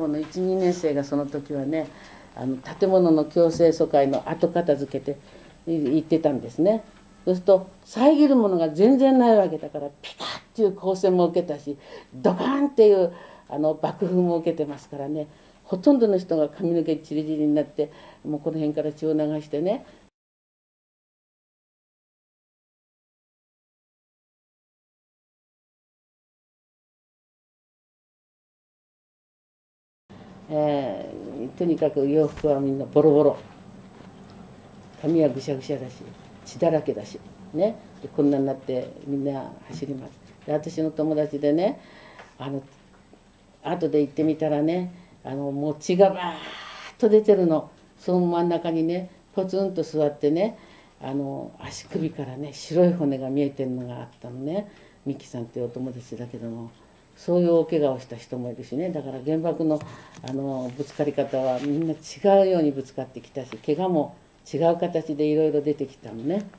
校の1、2年生がその時はね、建物の強制疎開の後片付けて行ってたんですね。そうすると遮るものが全然ないわけだから、ピカッっていう光線も受けたし、ドカーンっていう爆風も受けてますからね、ほとんどの人が髪の毛チリチリになって、もうこの辺から血を流してね。とにかく洋服はみんなボロボロ、髪はぐしゃぐしゃだし、血だらけだしね。でこんなになってみんな走ります。で私の友達でね、後で行ってみたらね、もう血がバーッと出てるの。その真ん中にねポツンと座ってね、足首からね白い骨が見えてるのがあったのね。ミキさんっていうお友達だけども、そういう大怪我をした人もいるしね。だから原爆のぶつかり方はみんな違うようにぶつかってきたし、怪我も違う形でいろいろ出てきたのね。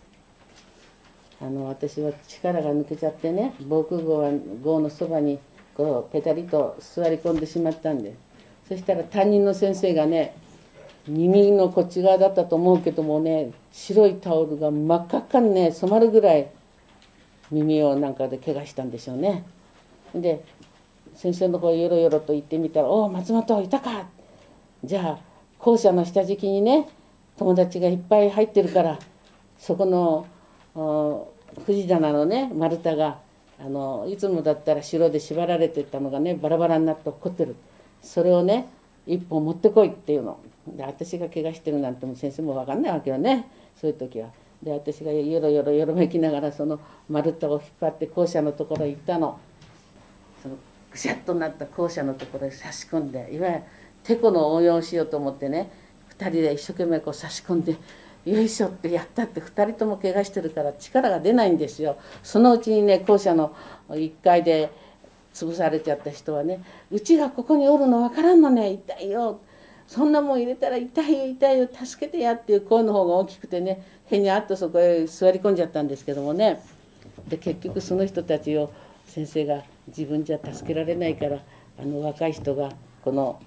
私は力が抜けちゃってね、防空壕のそばにこうペタリと座り込んでしまったんで、そしたら担任の先生がね、耳のこっち側だったと思うけどもね、白いタオルが真っ赤っかにね染まるぐらい耳をなんかで怪我したんでしょうね。で先生の方へよろよろと行ってみたら「おお松本いたか」じゃあ校舎の下敷きにね友達がいっぱい入ってるから、そこの藤棚のね丸太がいつもだったら白で縛られてたのがねバラバラになって落っこってる、それをね一本持ってこいっていうので、私が怪我してるなんても先生も分かんないわけよね、そういう時は。で私がよろよろよろめきながらその丸太を引っ張って校舎のところへ行ったの。そのぐしゃっとなった校舎のところへ差し込んで、いわゆるてこの応用をしようと思ってね、2人で一生懸命こう差し込んでよいしょってやったって、2人とも怪我してるから力が出ないんですよ。そのうちにね校舎の1階で潰されちゃった人はね「うちがここにおるの分からんのね、痛いよ、そんなもん入れたら痛いよ痛いよ助けてや」っていう声の方が大きくてね、へにゃっとそこへ座り込んじゃったんですけどもね。で結局その人たちを先生が自分じゃ助けられないから、若い人がこの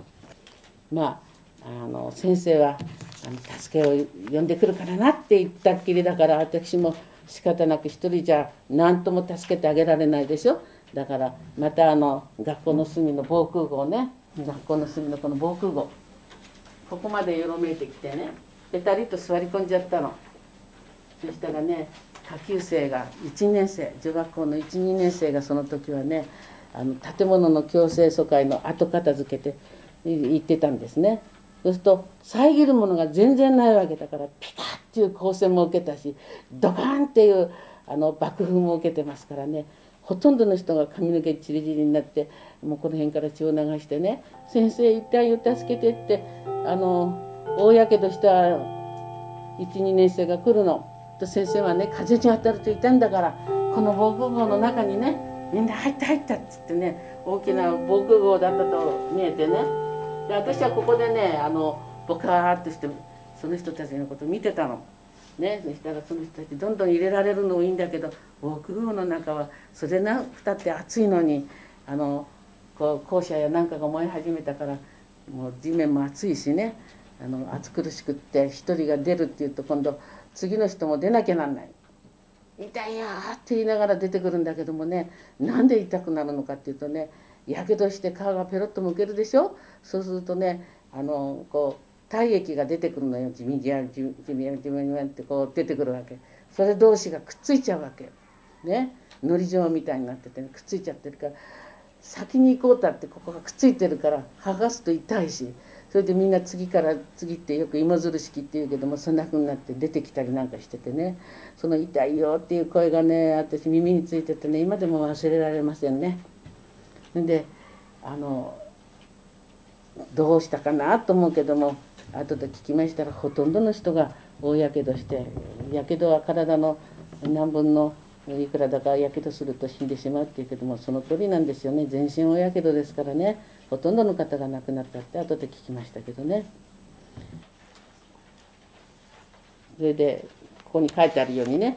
先生は助けを呼んでくるからなって言ったっきりだから、私も仕方なく一人じゃ何とも助けてあげられないでしょ。だからまた学校の隅の防空壕ね、学校の隅のこの防空壕、ここまでよろめいてきてね、ペタリと座り込んじゃったの。そしたらね下級生が1年生、女学校の1、2年生がその時はね、建物の強制疎開の後片付けて行ってたんですね。そうすると遮るものが全然ないわけだから、ピカッっていう光線も受けたし、ドカーンっていう爆風も受けてますからね、ほとんどの人が髪の毛チリチリになって、もうこの辺から血を流してね「先生痛いよ助けて」って大やけどした1、2年生が来るの。と先生はね「風に当たると痛いんだからこの防空壕の中にねみんな入った入った」っつってね、大きな防空壕だったと見えてね。で私はここでねボカーッとしてその人たちのことを見てたの。ね、そしたらその人たちどんどん入れられるのもいいんだけど、防空壕の中はそれなくたって暑いのにこう校舎やなんかが燃え始めたから、もう地面も暑いしね、暑苦しくって一人が出るっていうと今度次の人も出なきゃなんない。痛いよって言いながら出てくるんだけどもね、なんで痛くなるのかっていうとね、やけどして皮がペロッとむけるでしょ。そうするとねこう体液が出てくるのよ。ジミジャジミジャジミジャってこう出てくるわけ。それ同士がくっついちゃうわけね。のり状みたいになってて、ね、くっついちゃってるから、先に行こうたってここがくっついてるから剥がすと痛いし、それでみんな次から次ってよく芋づる式っていうけども、そんなふうになって出てきたりなんかしててね、その痛いよっていう声がね私耳についててね、今でも忘れられませんね。でどうしたかなと思うけども、後で聞きましたらほとんどの人が大やけどして、やけどは体の何分のいくらだかやけどすると死んでしまうっていうけども、その通りなんですよね。全身大やけどですからね、ほとんどの方が亡くなったって後で聞きましたけどね。それでここに書いてあるようにね、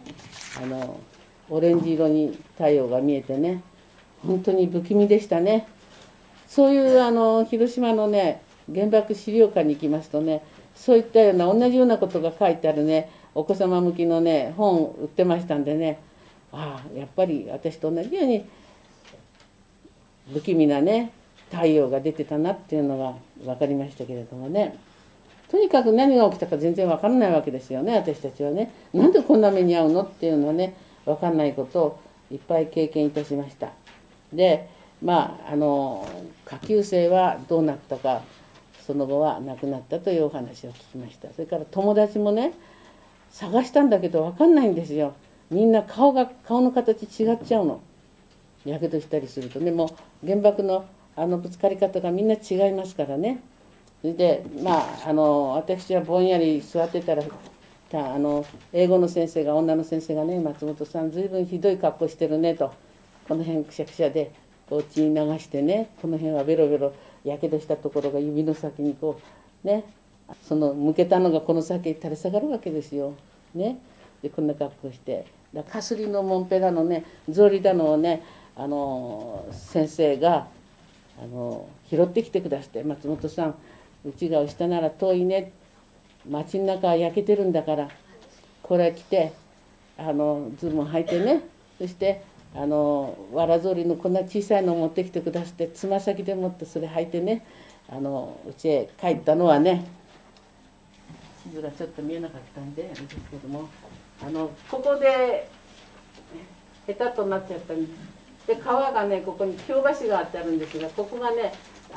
オレンジ色に太陽が見えてね、本当に不気味でしたね。 そういう広島のね原爆資料館に行きますとね、そういったような同じようなことが書いてあるねお子様向きのね本売ってましたんでね、ああやっぱり私と同じように不気味なね太陽が出てたなっていうのが分かりましたけれどもね。とにかく何が起きたか全然分からないわけですよね、私たちはね。なんでこんな目に遭うのっていうのはね分かんないことをいっぱい経験いたしました。で下級生はどうなったか、その後は亡くなったというお話を聞きました。それから友達もね探したんだけど分かんないんですよ。みんな顔の形違っちゃうの。やけどしたりするとね、もう原爆のぶつかり方がみんな違いますからね。それで私はぼんやり座ってたら英語の先生が女の先生がね、松本さんずいぶんひどい格好してるねと、この辺くしゃくしゃでこう血に流してね、この辺はベロベロやけどしたところが指の先にこうね、その向けたのがこの先に垂れ下がるわけですよ。ね、でこんな格好してかすりのもんぺだのね草履だのをね先生が拾ってきてくださって、松本さんうちが下なら遠いね、街の中は焼けてるんだからこれ着てズボン履いてね、そしてわら草履のこんな小さいのを持ってきてくださってつま先でもってそれ履いてねうちへ帰ったのはね、地図がちょっと見えなかったんであれですけどもここで下手となっちゃったんです。で川がねここに京橋があってあるんですが、ここがね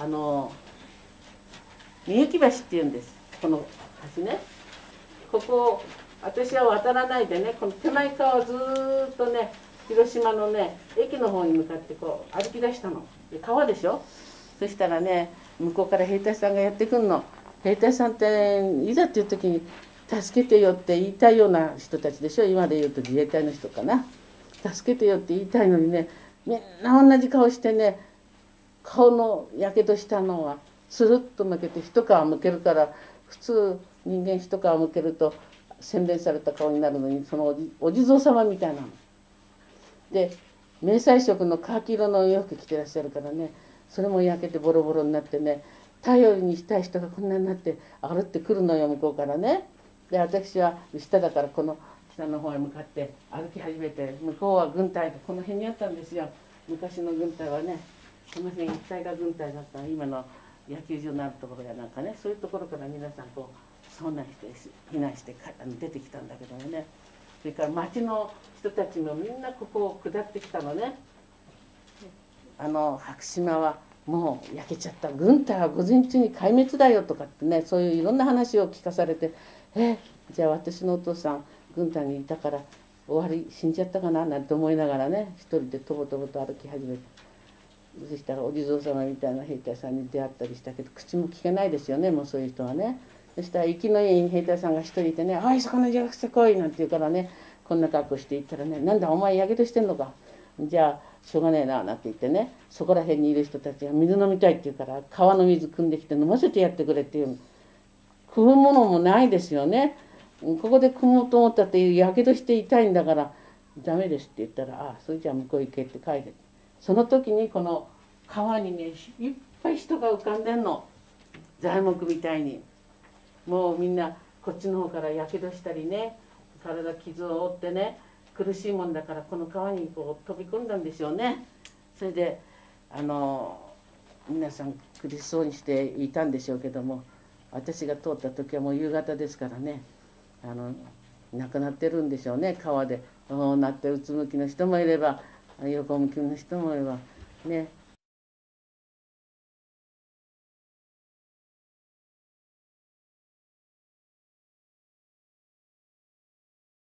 みゆき橋っていうんです。この橋ね、ここを私は渡らないでね、この手前側をずーっとね広島のね駅の方に向かってこう歩き出したの。で川でしょ。そしたらね向こうから兵隊さんがやってくんの。兵隊さんっていざっていう時に助けてよって言いたいような人たちでしょ。今で言うと自衛隊の人かな。助けてよって言いたいのにね、みんな同じ顔してね、顔のやけどしたのはつるっと向けて一皮むけるから、普通人間一皮むけると洗練された顔になるのに、そのお地蔵様みたいなので迷彩色のカーキ色の洋服着てらっしゃるからね、それも焼けてボロボロになってね、頼りにしたい人がこんなになって歩ってくるのよ向こうからね。で私は下だからこの下の方へ向かって歩き始めて、向こうは軍隊がこの辺にあったんですよ。昔の軍隊はねこの辺一帯が軍隊だった今の野球場のあるところやなんかね、そういうところから皆さんこう遭難して避難して出てきたんだけどもね、それから町の人たちもみんなここを下ってきたのね。白島はもう焼けちゃった、軍隊は午前中に壊滅だよとかってね、そういういろんな話を聞かされて、じゃあ私のお父さん軍隊にいたから終わり死んじゃったかななんて思いながらね、一人でとぼとぼと歩き始めて、そしたらお地蔵様みたいな兵隊さんに出会ったりしたけど、口も聞けないですよね、もうそういう人はね。そしたら生きのいい兵隊さんが一人いてね「おいそこの邪悪来い」なんて言うからね、こんな格好して行ったらね「なんだお前やけどしてんのか、じゃあしょうがねえな」なんて言ってね、そこら辺にいる人たちが水飲みたいって言うから川の水汲んできて飲ませてやってくれっていう、汲むものもないですよね。ここで汲もうと思ったってやけどして痛いんだからダメですって言ったら「ああそれじゃあ向こう行け」って帰れ。その時にこの川にねいっぱい人が浮かんでんの、材木みたいに。もうみんなこっちの方からやけどしたりね、体傷を負ってね苦しいもんだからこの川にこう飛び込んだんでしょうね。それで皆さん苦しそうにしていたんでしょうけども、私が通った時はもう夕方ですからね、亡くなってるんでしょうね、川で。なってうつむきの人もいれば横向きの人もいればね、